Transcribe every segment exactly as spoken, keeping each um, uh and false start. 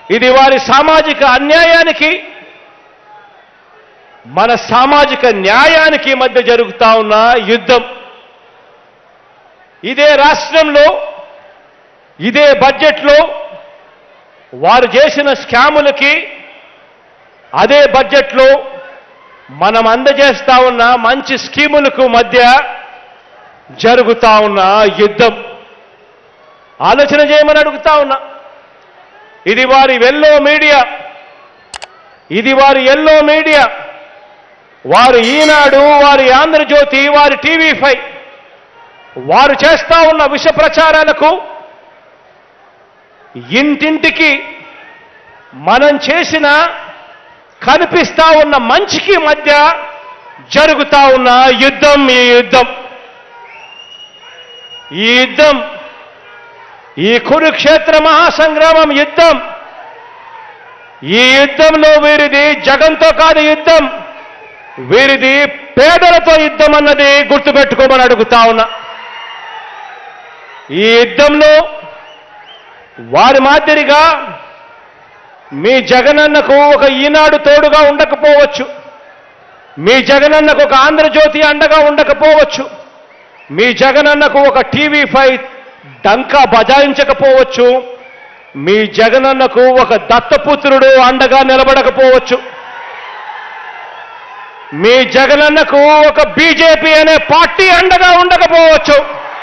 ఇది వారి సామాజిక అన్యాయానికి మన సామాజిక న్యాయానికి మధ్య జరుగుతా ఉన్న యుద్ధం. ఇదే రాష్ట్రంలో ఇదే బడ్జెట్లో వారు చేసిన స్కాములకి అదే బడ్జెట్లో మనం అందజేస్తా ఉన్న మంచి స్కీములకు మధ్య జరుగుతా ఉన్న యుద్ధం. ఆలోచన చేయమని అడుగుతా ఉన్నా. ఇది వారి ఎల్లో మీడియా, ఇది వారి ఎల్లో మీడియా, వారు ఈనాడు, వారి ఆంధ్రజ్యోతి, వారి టీవీ ఫైవ్ వారు చేస్తా ఉన్న విష ప్రచారాలకు ఇంటింటికి మనం చేసిన కనిపిస్తా ఉన్న మంచికి మధ్య జరుగుతా ఉన్న యుద్ధం. ఈ యుద్ధం ఈ యుద్ధం ఈ కురుక్షేత్ర మహాసంగ్రామం యుద్ధం. ఈ యుద్ధంలో వీరిది జగన్తో కాదు యుద్ధం, వీరిది పేదలతో యుద్ధం అన్నది గుర్తుపెట్టుకోమని అడుగుతా ఉన్నా. ఈ యుద్ధంలో వారి మాదిరిగా మీ జగనన్నకు ఒక ఈనాడు తోడుగా ఉండకపోవచ్చు, మీ జగనన్నకు ఒక ఆంధ్రజ్యోతి అండగా ఉండకపోవచ్చు, మీ జగనన్నకు ఒక టీవీ ఫైవ్ డంకా బజాయించకపోవచ్చు, మీ జగనన్నకు ఒక దత్తపుత్రుడు అండగా నిలబడకపోవచ్చు, మీ జగనన్నకు ఒక బీజేపీ అనే పార్టీ అండగా ఉండకపోవచ్చు.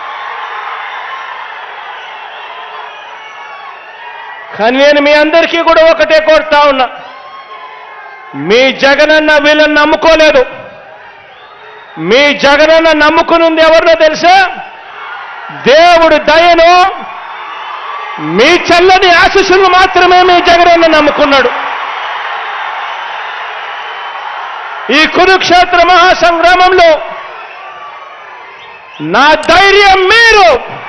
కానీ నేను మీ అందరికీ కూడా ఒకటే కోరుతా ఉన్నా, మీ జగనన్న వీళ్ళని నమ్ముకోలేదు. మీ జగనన్న నమ్ముకునుంది ఎవరినో తెలుసా? దేవుడు దయను, మీ చల్లని ఆశీస్సులు మాత్రమే మీ జగనన్న నమ్ముకున్నాడు. ఈ కురుక్షేత్ర మహాసంగ్రామంలో నా ధైర్యం మీరు,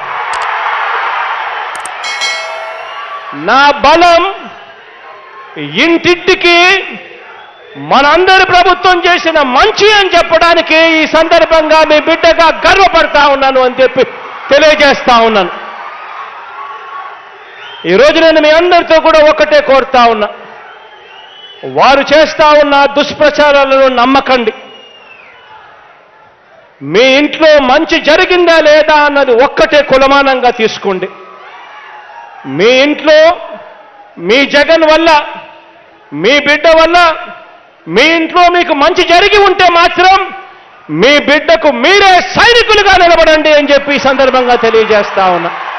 నా బలం ఇంటింటికి మనందరి ప్రభుత్వం చేసిన మంచి అని చెప్పడానికి ఈ సందర్భంగా మీ బిడ్డగా గర్వపడతా ఉన్నాను అని చెప్పి తెలియజేస్తా ఉన్నాను. ఈరోజు నేను మీ అందరితో కూడా ఒకటే కోరుతా ఉన్నా, వారు చేస్తా ఉన్న దుష్ప్రచారాలను నమ్మకండి. మీ ఇంట్లో మంచి జరిగిందా లేదా అన్నది ఒక్కటే కులమానంగా తీసుకోండి. మీ ఇంట్లో మీ జగన్ వల్ల, మీ బిడ్డ వల్ల మీ ఇంట్లో మీకు మంచి జరిగి ఉంటే మాత్రం మీ బిడ్డకు మీరే సైనికులుగా నిలబడండి అని చెప్పి ఈ సందర్భంగా తెలియజేస్తా ఉన్నా.